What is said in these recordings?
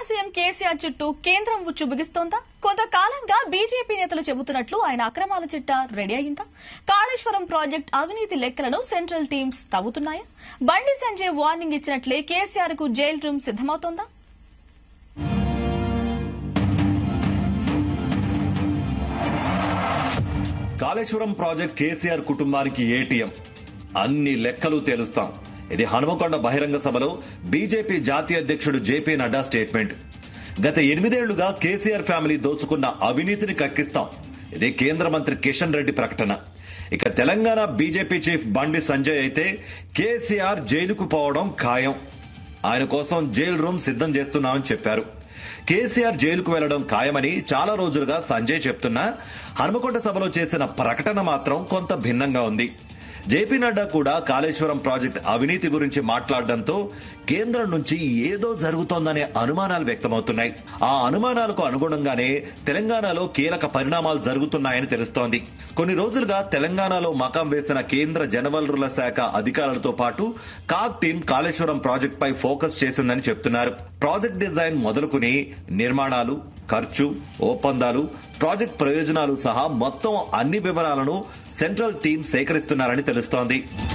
CM KCR చుట్టూ కేంద్రం ఉచ్చు బిగిస్తోందా? కొంతకాలంగా బీజేపీ నేతలు చెబుతున్నట్లు ఆయన అక్రమాల చిట్టా రెడీ అయిందా? కాళేశ్వరం ప్రాజెక్టు అవినీతి లెక్కలను central teams తవ్వుతున్నాయా? Bandi Sanjay warning ఇచ్చినట్లే కేసీఆర్ కు జైలు రూమ్ సిద్దమవుతోందా? కాళేశ్వరం ప్రాజెక్ట్ కేసీఆర్ కుటుంబానికి ఏటీఎం, అన్ని లెక్కలు తేలుస్తాం. ఇది హనుమకొండ బహిరంగ సభలో బీజేపీ జాతీయ అధ్యక్షుడు జేపీ నడ్డా స్టేట్మెంట్. గత 8 ఏళ్లుగా కేసీఆర్ ఫ్యామిలీ దోచుకున్న అవినీతిని కక్కిస్తాం. ఇది కేంద్ర మంత్రి కిషన్ రెడ్డి ప్రకటన. ఇక తెలంగాణ బీజేపీ చీఫ్ బండి సంజయ్ అయితే కేసీఆర్ జైలుకు పోవడం ఖాయం, ఆయన కోసం జైలు రూమ్ సిద్ధం చేస్తున్నామని చెప్పారు. కేసీఆర్ జైలుకు వెళ్లడం ఖాయమని చాలా రోజులుగా సంజయ్ చెప్తున్నా హనుమకొండ సభలో చేసిన ప్రకటన మాత్రం కొంత భిన్నంగా ఉంది. జేపీ నడ్డా కూడా కాళేశ్వరం ప్రాజెక్టు అవినీతి గురించి మాట్లాడడంతో కేంద్రం నుంచి ఏదో జరుగుతోందనే అనుమానాలు వ్యక్తమవుతున్నాయి. ఆ అనుమానాలకు అనుగుణంగానే తెలంగాణలో కీలక పరిణామాలు జరుగుతున్నాయని తెలుస్తోంది. కొన్ని రోజులుగా తెలంగాణలో మకాం వేసిన కేంద్ర జలవనరుల శాఖ అధికారులతో పాటు కాగ్ టీం కాళేశ్వరం ప్రాజెక్టుపై ఫోకస్ చేసిందని చెప్తున్నారు. ప్రాజెక్ట్ డిజైన్ మొదలుకుని నిర్మాణాలు, ఖర్చు, ఒప్పందాలు, ప్రాజెక్ట్ ప్రయోజనాలు సహా మొత్తం అన్ని వివరాలను సెంట్రల్ టీం సేకరిస్తున్నారని తెలుస్తోంది.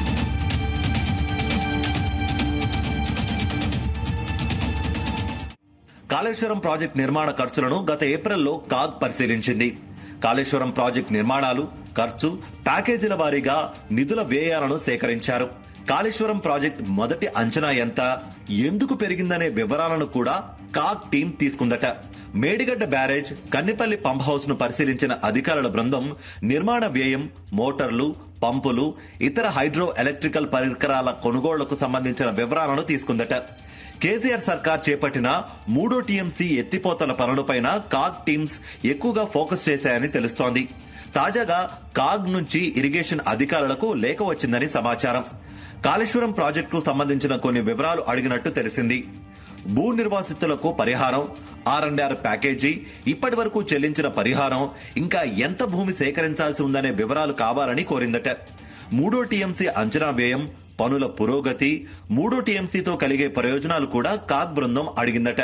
కాళేశ్వరం ప్రాజెక్టు నిర్మాణ ఖర్చులను గత ఏప్రిల్లో కాగ్ పరిశీలించింది. కాళేశ్వరం ప్రాజెక్టు నిర్మాణాలు, ఖర్చు, ప్యాకేజీల వారీగా నిధుల వ్యయాలను సేకరించారు. కాళేశ్వరం ప్రాజెక్టు మొదటి అంచనా ఎంత, ఎందుకు పెరిగిందనే వివరాలను కూడా కాగ్ టీం తీసుకుందట. Medigadda barrage, Kannepalli pump house ను పరిశీలించిన అధికారుల బృందం నిర్మాణ వ్యయం, మోటార్లు, పంపులు, ఇతర హైడ్రో ఎలక్ట్రికల్ పరికరాల కొనుగోళ్లకు సంబంధించిన వివరాలను తీసుకుందట. కేసీఆర్ సర్కార్ చేపట్టిన 3వ టీఎంసీ ఎత్తిపోతల పనులపైన కాగ్ టీమ్స్ ఎక్కువగా ఫోకస్ చేశాయని తెలుస్తోంది. తాజాగా కాగ్ నుంచి ఇరిగేషన్ అధికారులకు లేఖ వచ్చిందని సమాచారం. కాళేశ్వరం ప్రాజెక్టుకు సంబంధించిన కొన్ని వివరాలు అడిగినట్టు తెలిసింది. భూ నిర్వాసితులకు పరిహారం, R&R ప్యాకేజీ, ఇప్పటి వరకు చెల్లించిన పరిహారం, ఇంకా ఎంత భూమి సేకరించాల్సి ఉందనే వివరాలు కావాలని కోరిందట. 3వ టీఎంసీ అంచనా వ్యయం, పనుల పురోగతి, 3వ టీఎంసీతో కలిగే ప్రయోజనాలు కూడా కాగ్ బృందం అడిగిందట.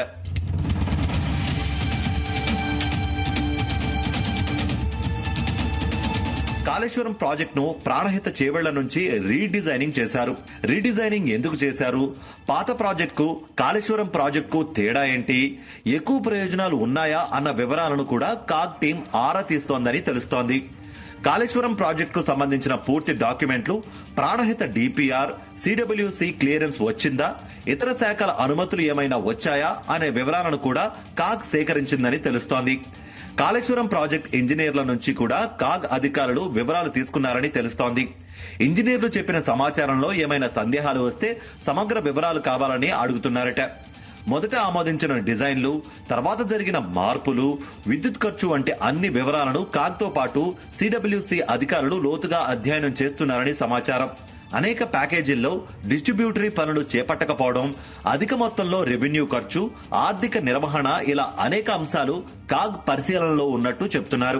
కాళేశ్వరం ప్రాజెక్టును ప్రాణహిత చేవెళ్ల నుంచి రీడిజైనింగ్ చేశారు. రీడిజైనింగ్ ఎందుకు చేశారు, పాత ప్రాజెక్టుకు కాళేశ్వరం ప్రాజెక్టుకు తేడా ఏంటి, ఎక్కువ ప్రయోజనాలు ఉన్నాయా అన్న వివరాలను కూడా కాగ్ టీం ఆరా తీస్తోందని తెలుస్తోంది. కాళేశ్వరం ప్రాజెక్టుకు సంబంధించిన పూర్తి డాక్యుమెంట్లు, ప్రాణహిత డిపిఆర్, సిడబ్ల్యూసి క్లియరెన్స్ వచ్చిందా, ఇతర శాఖల అనుమతులు ఏమైనా వచ్చాయా అనే వివరాలను కూడా కాగ్ సేకరించిందని తెలుస్తోంది. కాళేశ్వరం ప్రాజెక్టు ఇంజనీర్ల నుంచి కూడా కాగ్ అధికారులు వివరాలు తీసుకున్నారని తెలుస్తోంది. ఇంజనీర్లు చెప్పిన సమాచారంలో ఏమైనా సందేహాలు వస్తే సమగ్ర వివరాలు కావాలని అడుగుతున్నారట. మొదట ఆమోదించిన డిజైన్లు, తర్వాత జరిగిన మార్పులు, విద్యుత్ ఖర్చు వంటి అన్ని వివరాలను కాగ్ తో పాటు సిడబ్ల్యూసి అధికారులు లోతుగా అధ్యయనం చేస్తున్నారని సమాచారం. అనేక ప్యాకేజీల్లో డిస్ట్రిబ్యూటరీ పనులు చేపట్టకపోవడం, అధిక మొత్తంలో రెవెన్యూ ఖర్చు, ఆర్థిక నిర్వహణ, ఇలా అనేక అంశాలు కాగ్ పరిశీలనలో ఉన్నట్టు చెప్తున్నారు.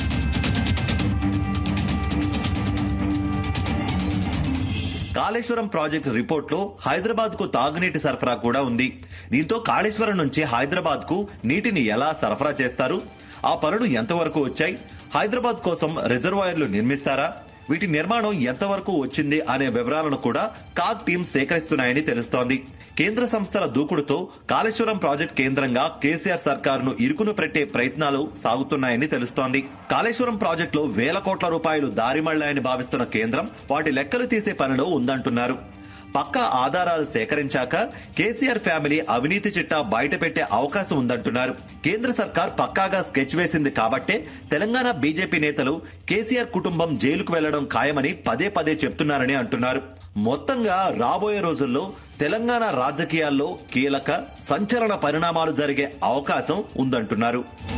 కాళేశ్వరం ప్రాజెక్టు రిపోర్టులో హైదరాబాద్ కు తాగునీటి సరఫరా కూడా ఉంది. దీంతో కాళేశ్వరం నుంచి హైదరాబాద్ కు నీటిని ఎలా సరఫరా చేస్తారు, ఆ పనులు ఎంతవరకు వచ్చాయి, హైదరాబాద్ కోసం రిజర్వాయర్లు నిర్మిస్తారా, వీటి నిర్మాణం ఎంతవరకు వచ్చింది అనే వివరాలను కూడా కాగ్ టీం సేకరిస్తున్నాయని తెలుస్తోంది. కేంద్ర సంస్థల దూకుడుతో కాళేశ్వరం ప్రాజెక్టు కేంద్రంగా కేసీఆర్ సర్కారును ఇరుకును పెట్టే ప్రయత్నాలు సాగుతున్నాయని తెలుస్తోంది. కాళేశ్వరం ప్రాజెక్టులో వేల కోట్ల రూపాయలు దారిమళ్లాయని భావిస్తున్న కేంద్రం వాటి లెక్కలు తీసే పనిలో ఉందంటున్నారు. పక్కా ఆధారాలు సేకరించాక కేసీఆర్ ఫ్యామిలీ అవినీతి చిట్టా బయట పెట్టే అవకాశం ఉందంటున్నారు. కేంద్ర సర్కార్ పక్కాగా స్కెచ్ వేసింది కాబట్టే తెలంగాణ బీజేపీ నేతలు కేసీఆర్ కుటుంబం జైలుకు వెళ్లడం ఖాయమని పదే పదే చెప్తున్నారని అంటున్నారు. మొత్తంగా రాబోయే రోజుల్లో తెలంగాణ రాజకీయాల్లో కీలక సంచలన పరిణామాలు జరిగే అవకాశం ఉందంటున్నారు.